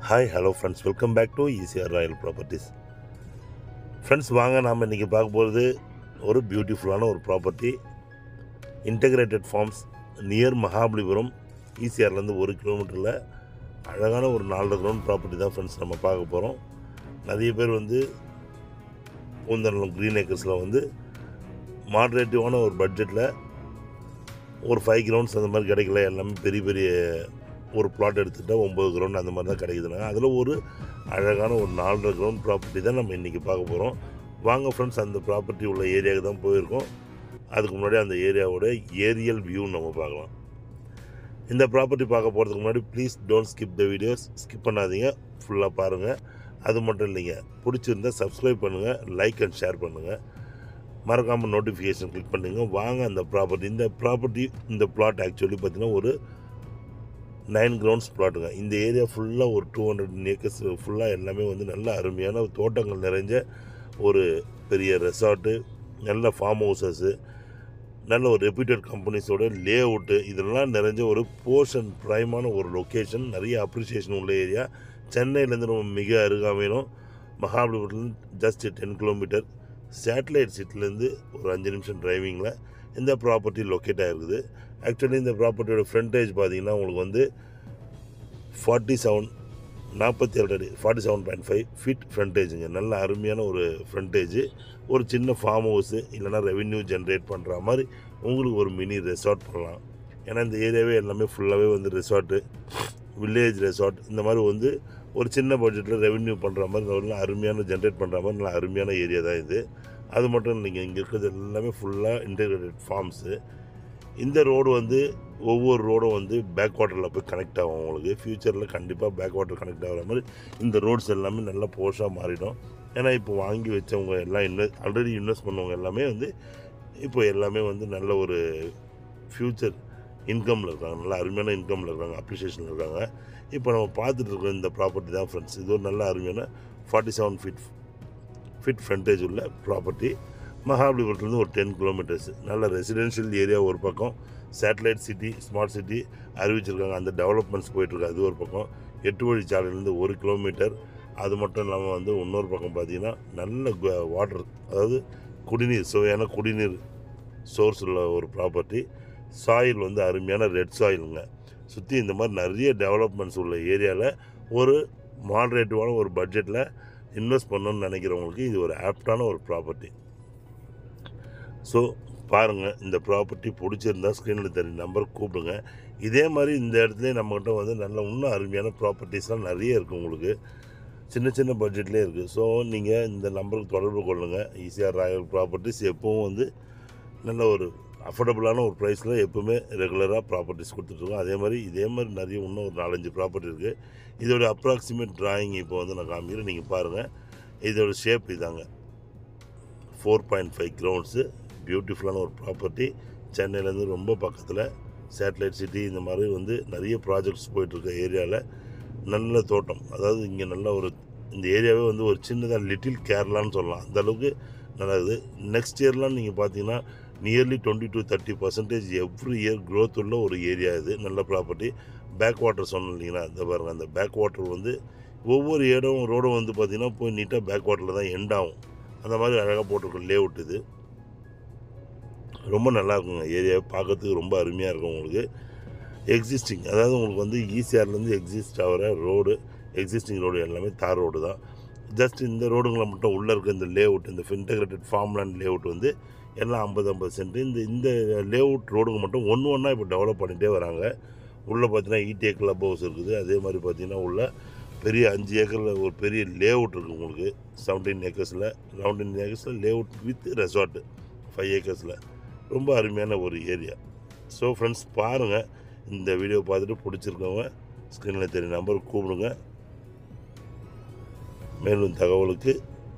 Hi, hello friends. Welcome back to ECR Royal Properties. Friends, வாங்க நாம் இன்றைக்கி பார்க்க போகிறது ஒரு பியூட்டிஃபுல்லான ஒரு property integrated farms near Mahabalipuram ஈசிஆர்லேருந்து 1 கிலோமீட்டரில் அழகான ஒரு 4 கிரவுண்ட் ப்ராப்பர்ட்டி தான் ஃப்ரெண்ட்ஸ் நம்ம பார்க்க போகிறோம். நிறைய பேர் பூந்தரலம் க்ரீன் ஏக்கர்ஸில் மாட்ரேட்டிவான ஒரு பட்ஜெட்டில் ஒரு 5 கிரவுண்ட்ஸ் அந்த மாதிரி கிடைக்கல. எல்லாமே பெரிய பெரிய ஒரு பிளாட் எடுத்துகிட்டால் 9 கிரவுண்ட் அந்த மாதிரி தான் கிடைக்குதுனாங்க. அதில் ஒரு அழகான ஒரு 4.5 கிரவுண்ட் ப்ராப்பர்ட்டி தான் நம்ம இன்றைக்கி பார்க்க போகிறோம். வாங்க ஃப்ரெண்ட்ஸ், அந்த ப்ராப்பர்ட்டி உள்ள ஏரியாவுக்கு தான் போயிருக்கோம். அதுக்கு முன்னாடி அந்த ஏரியாவோட ஏரியல் வியூ நம்ம பார்க்கலாம். இந்த ப்ராப்பர்ட்டி பார்க்க போகிறதுக்கு முன்னாடி please don't skip the videos. ஸ்கிப் பண்ணாதீங்க, ஃபுல்லாக பாருங்கள். அது மட்டும் இல்லைங்க, பிடிச்சிருந்தால் சப்ஸ்கிரைப் பண்ணுங்கள், லைக் அண்ட் ஷேர் பண்ணுங்கள், மறக்காமல் நோட்டிஃபிகேஷன் கிளிக் பண்ணுங்க. வாங்க அந்த ப்ராப்பர்ட்டி இந்த பிளாட் ஆக்சுவலி பார்த்திங்கன்னா ஒரு 9 கிரவுண்ட்ஸ் பிளாட்டுங்க. இந்த ஏரியா ஃபுல்லாக ஒரு 200 ஏக்கர்ஸ் ஃபுல்லாக எல்லாமே நல்ல அருமையான தோட்டங்கள் நிறைஞ்ச ஒரு பெரிய ரெசார்ட்டு, நல்ல ஃபார்ம் ஹவுசஸ்ஸு, நல்ல ஒரு ரெப்யூட்டட் கம்பெனிஸோட லே அவுட்டு, இதெல்லாம் நிறைஞ்ச ஒரு போர்ஷன் ப்ரைமான ஒரு லொக்கேஷன். நிறைய அப்ரிசியேஷன் உள்ள ஏரியா. சென்னையிலேருந்து நம்ம மிக அருகாமையிலும், மகாபலிபுரத்துலேருந்து ஜஸ்ட் 10 கிலோமீட்டர், சேட்டலைட் சிட்டிலேருந்து ஒரு 5 நிமிஷம் டிரைவிங்கில் இந்த ப்ராப்பர்ட்டி லொக்கேட் ஆகிருக்குது. ஆக்சுவலி இந்த ப்ராப்பர்ட்டியோட ஃப்ரண்டேஜ் பார்த்திங்கன்னா உங்களுக்கு 47 அடி 47.5 ஃபீட் ஃப்ரண்டேஜுங்க. நல்ல அருமையான ஒரு ஃப்ரண்டேஜு. ஒரு சின்ன ஃபார்ம் ஹவுஸு இல்லைனா ரெவென்யூ ஜென்ரேட் பண்ணுற மாதிரி உங்களுக்கு ஒரு மினி ரெசார்ட் பண்ணலாம். ஏன்னா இந்த ஏரியாவே எல்லாமே ஃபுல்லாகவே ரெசார்ட்டு, வில்லேஜ் ரெசார்ட், இந்த மாதிரி ஒரு சின்ன பட்ஜெட்டில் ரெவென்யூ பண்ணுற மாதிரி நல்லா அருமையான ஜென்ரேட் பண்ணுற மாதிரி நல்ல அருமையான ஏரியா தான் இது. அது மட்டும் இல்லைங்க, இங்கே இருக்கிறது எல்லாமே ஃபுல்லாக இன்டெகிரேட்டட் ஃபார்ம்ஸு. இந்த ரோடு ஒவ்வொரு ரோடும் பேக் வாட்டரில் போய் கனெக்ட் ஆகும். உங்களுக்கு ஃப்யூச்சரில் கண்டிப்பாக பேக் வாட்டர் கனெக்ட் ஆகிற மாதிரி இந்த ரோட்ஸ் எல்லாமே நல்லா போஷாக மாறிடும். ஏன்னா இப்போ வாங்கி வச்சவங்க எல்லாம் ஆல்ரெடி இன்வெஸ்ட் பண்ணவங்க எல்லாமே இப்போ எல்லாமே நல்ல ஒரு ஃப்யூச்சர் இன்கமில் இருக்காங்க, நல்ல அருமையான இன்கமில் இருக்காங்க, அப்ரிஷியேஷனில் இருக்காங்க. இப்போ நம்ம பார்த்துட்டு இருக்கிற இந்த ப்ராப்பர்ட்டி தான் ஃப்ரெண்ட்ஸ். இது ஒரு நல்ல அருமையான 47 ஃபீட் ஃப்ரண்டேஜ் உள்ள ப்ராப்பர்ட்டி. மகாபலிபுரத்துலேருந்து ஒரு 10 கிலோமீட்டர்ஸ். நல்ல ரெசிடென்ஷியல் ஏரியா ஒரு பக்கம், சேட்டலைட் சிட்டி, ஸ்மார்ட் சிட்டி அறிவிச்சிருக்காங்க, அந்த டெவலப்மெண்ட்ஸ் போயிட்டுருக்கு. அது ஒரு பக்கம் 8 வழிச்சாலையிலேருந்து 1 கிலோமீட்டர். அது மட்டும் இல்லாமல் இன்னொரு பக்கம் பார்த்திங்கன்னா நல்ல வாட்டர், அதாவது குடிநீர், சுவையான குடிநீர் சோர்ஸ் உள்ள ஒரு ப்ராப்பர்ட்டி. சாயில் அருமையான ரெட் சாயிலுங்க. சுற்றி இந்த மாதிரி நிறைய டெவலப்மெண்ட்ஸ் உள்ள ஏரியாவில் ஒரு மாடரேட்டிவான ஒரு பட்ஜெட்டில் இன்வெஸ்ட் பண்ணணும்னு நினைக்கிறவங்களுக்கு இது ஒரு ஆப்டான ஒரு ப்ராப்பர்ட்டி. ஸோ பாருங்கள், இந்த ப்ராப்பர்ட்டி பிடிச்சிருந்தால் ஸ்க்ரீனில் தெரிய நம்பர் கூப்பிடுங்க. இதே மாதிரி இந்த இடத்துல நம்மகிட்ட நல்ல இன்னும் அருமையான ப்ராப்பர்ட்டிஸ்லாம் நிறைய இருக்குது. உங்களுக்கு சின்ன சின்ன பட்ஜெட்லேயே இருக்குது. ஸோ நீங்கள் இந்த நம்பருக்கு தொடர்பு கொள்ளுங்கள். ஈசிஆர் ராயல் ப்ராப்பர்ட்டிஸ் எப்போவும் நல்ல ஒரு அஃபோர்டபுளான ஒரு ப்ரைஸில் எப்போவுமே ரெகுலராக ப்ராப்பர்ட்டிஸ் கொடுத்துட்ருக்கோம். இதே மாதிரி நிறைய இன்னும் ஒரு 4-5 ப்ராப்பர்ட்டி இருக்குது. இதோட அப்ராக்சிமேட் ட்ராயிங் இப்போ நான் காமிக்கிறேன், நீங்கள் பாருங்கள். இதோட ஷேப் இதாங்க. 4.5 கிரவுண்ட்ஸு, பியூட்டிஃபுல்லான ஒரு ப்ராப்பர்ட்டி. சென்னையிலேருந்து ரொம்ப பக்கத்தில், சேட்டலைட் சிட்டி, இந்த மாதிரி நிறைய ப்ராஜெக்ட்ஸ் போயிட்டுருக்க ஏரியாவில் நல்ல தோட்டம். அதாவது இங்கே நல்ல ஒரு இந்த ஏரியாவே ஒரு சின்னதாக லிட்டில் கேரளான்னு சொல்லலாம், அந்தளவுக்கு நல்லா இருக்குது. நெக்ஸ்ட் இயர்லாம் நீங்கள் பார்த்தீங்கன்னா நியர்லி 20-30% எவ்ரி இயர் க்ரோத் உள்ள ஒரு ஏரியா இது. நல்ல ப்ராப்பர்ட்டி. பேக் வாட்டர் சொன்னோம் இல்லைங்களா, அந்த பாருங்கள், அந்த பேக் வாட்டர் ஒவ்வொரு ரோடும் பார்த்திங்கன்னா போய் நீட்டாக பேக் வாட்டரில் தான் எண்ட் ஆகும். அந்த மாதிரி அழகாக போட்டிருக்க லே அவுட் இது. ரொம்ப நல்லா இருக்குங்க ஏரியாவை பார்க்கறதுக்கு, ரொம்ப அருமையாக இருக்கும். உங்களுக்கு எக்ஸிஸ்டிங், அதாவது உங்களுக்கு ஈசிஆர்லேருந்து எக்ஸிஸ்ட் ஆகிற ரோடு, எக்ஸிஸ்டிங் ரோடு எல்லாமே தார் ரோடு தான். ஜஸ்ட் இந்த ரோடுங்களை மட்டும் உள்ளே இருக்க இந்த லே அவுட், இந்த இன்டகிரேட்டட் ஃபார்ம்லேண்ட் லே அவுட் எல்லாம் 50-50 சென்ட். இந்த லே அவுட் ரோடுங்க மட்டும் ஒன்று இப்போ டெவலப் பண்ணிகிட்டே வராங்க. உள்ளே பார்த்தீங்கன்னா இடிஏ கிளப் ஹவுஸ் இருக்குது. அதே மாதிரி பார்த்தீங்கன்னா உள்ள பெரிய 5 ஏக்கரில் ஒரு பெரிய லே அவுட் இருக்குது. உங்களுக்கு 17 ஏக்கர்ஸில் லே அவுட் வித் ரெசார்ட்டு 5 ஏக்கர்ஸில். ரொம்ப அருமையான ஒரு ஏரியா. ஸோ ஃப்ரெண்ட்ஸ், பாருங்கள், இந்த வீடியோ பார்த்துட்டு பிடிச்சிருக்கவங்க ஸ்க்ரீனில் தெரிய நம்பருக்கு கூப்பிடுங்க. மேலும் தகவலுக்கு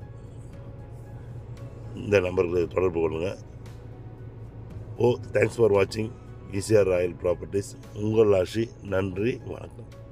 இந்த நம்பருக்கு தொடர்பு கொள்ளுங்கள். தேங்க்ஸ் ஃபார் வாட்சிங் ஈசிஆர் ராயல் ப்ராப்பர்ட்டிஸ். உங்கள் ஆஷி. நன்றி, வணக்கம்.